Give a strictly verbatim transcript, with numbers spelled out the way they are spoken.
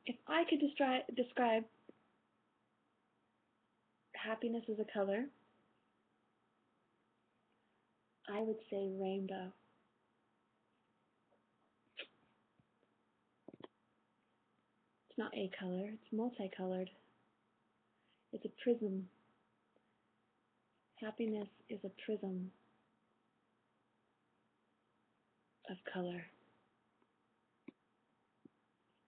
If I could destri- describe happiness as a color, I would say rainbow. It's not a color, it's multicolored. It's a prism. Happiness is a prism of color.